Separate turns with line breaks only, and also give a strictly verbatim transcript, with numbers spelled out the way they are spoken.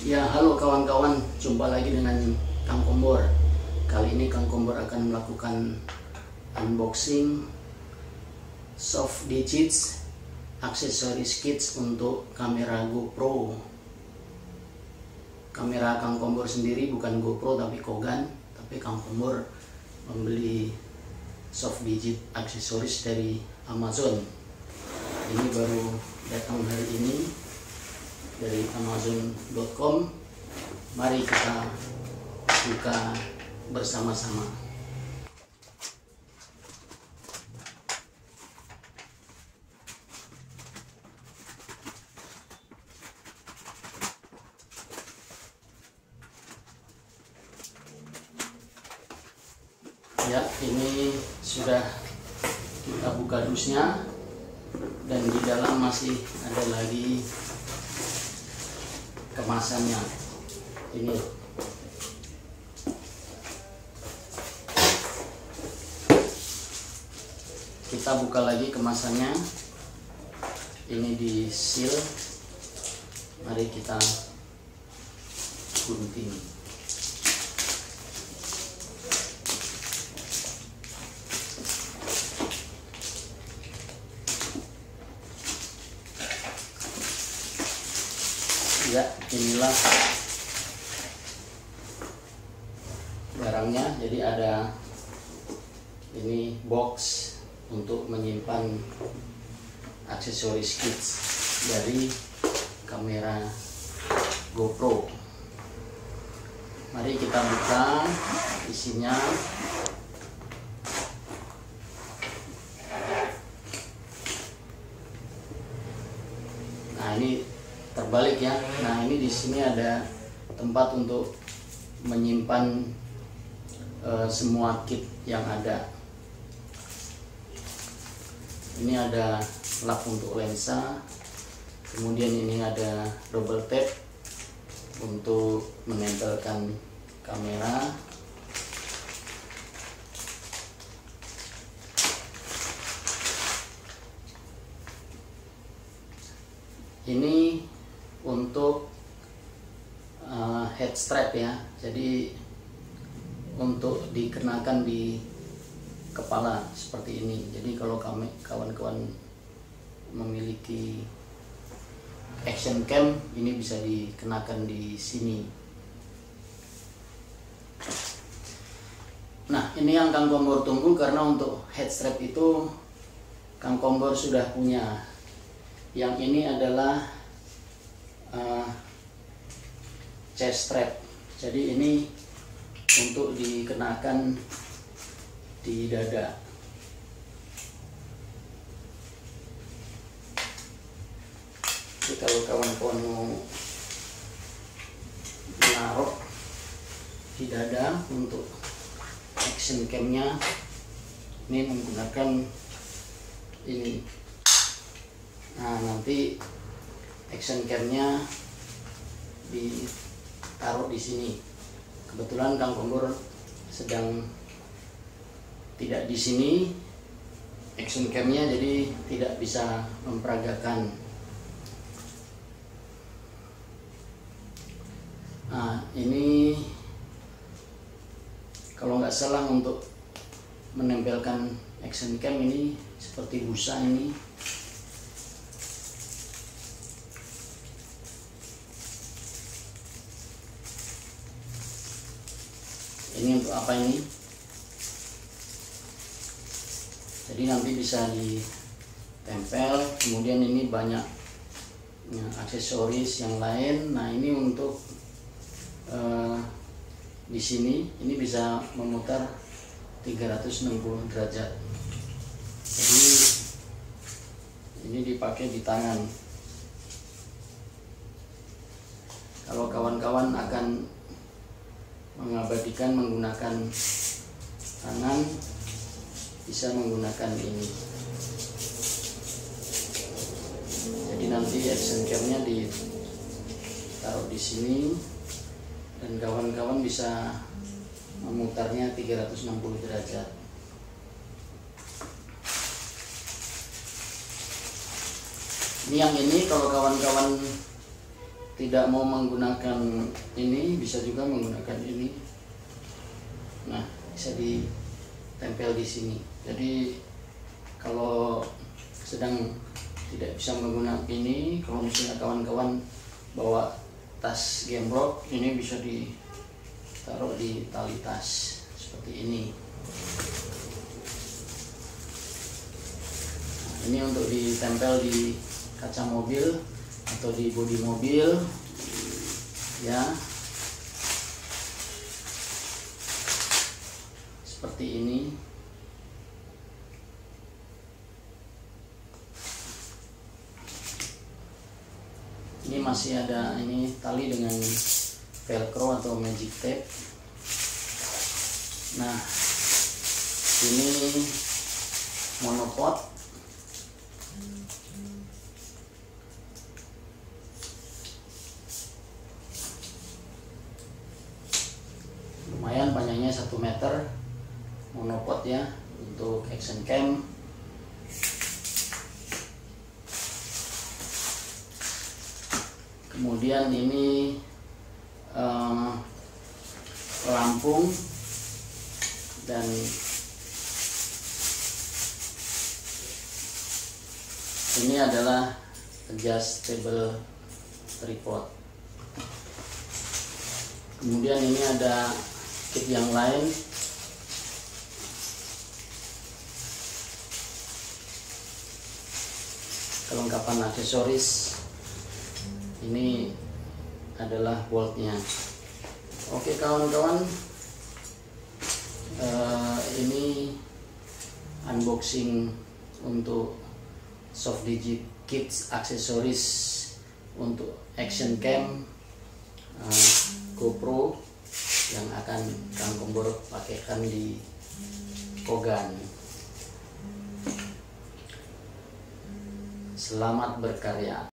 Ya, halo kawan-kawan, jumpa lagi dengan Kang Kombor. Kali ini Kang Kombor akan melakukan unboxing soft digits aksesoris kits untuk kamera GoPro. Kamera Kang Kombor sendiri bukan GoPro tapi Kogan, tapi Kang Kombor membeli soft digit aksesoris dari Amazon. Ini baru datang hari ini dari amazon dot com. Mari kita buka bersama-sama. Ya, ini sudah kita buka dusnya, dan di dalam masih ada lagi kemasannya. Ini kita buka lagi kemasannya. Ini di seal. Mari kita gunting. Ya, inilah barangnya. Jadi ada ini box untuk menyimpan aksesoris kits dari kamera GoPro. Mari kita buka isinya. Nah, ini terbalik ya. Nah, ini di sini ada tempat untuk menyimpan e, semua kit yang ada. Ini ada lap untuk lensa, kemudian ini ada double tape untuk menempelkan kamera. Ini untuk uh, head strap ya, jadi untuk dikenakan di kepala seperti ini. Jadi kalau kami kawan-kawan memiliki action cam, ini bisa dikenakan di sini. Nah, ini yang Kang Kombor tunggu, karena untuk head strap itu Kang Kombor sudah punya. Yang ini adalah uh, chest strap. Jadi ini untuk dikenakan di dada. Jadi kalau kawan-kawan mau menaruh di dada untuk action camnya, ini menggunakan ini. Nah, nanti action camnya ditaruh di sini. Kebetulan Kang Kombor sedang tidak di sini action camnya, jadi tidak bisa memperagakan. Nah, ini kalau nggak salah untuk menempelkan action cam ini seperti busa ini. Ini untuk apa ini? Jadi nanti bisa ditempel. Kemudian ini banyak ya, aksesoris yang lain. Nah, ini untuk uh, di sini ini bisa memutar tiga ratus enam puluh derajat. Jadi ini dipakai di tangan. Kalau kawan-kawan akan mengabadikan menggunakan tangan, bisa menggunakan ini. Jadi nanti action camnya ditaruh di sini, dan kawan-kawan bisa memutarnya tiga ratus enam puluh derajat. Ini yang ini kalau kawan-kawan tidak mau menggunakan ini, bisa juga menggunakan ini. Nah, bisa ditempel di sini. Jadi kalau sedang tidak bisa menggunakan ini, kalau misalnya kawan-kawan bawa tas gembrok, ini bisa ditaruh di tali tas seperti ini. Nah, ini untuk ditempel di kaca mobil atau di bodi mobil ya, seperti ini. Ini masih ada ini tali dengan velcro atau magic tape. Nah, ini monopod. Lumayan panjangnya satu meter, monopod ya, untuk action cam. Kemudian ini eh, pelampung, dan ini adalah adjustable tripod. Kemudian ini ada kit yang lain. Kelengkapan aksesoris. Ini adalah boltnya. Oke kawan-kawan, uh, ini unboxing untuk Soft Digi Kids aksesoris untuk action cam uh, GoPro yang akan Kang Kombor pakaikan di Kogan. Selamat berkarya.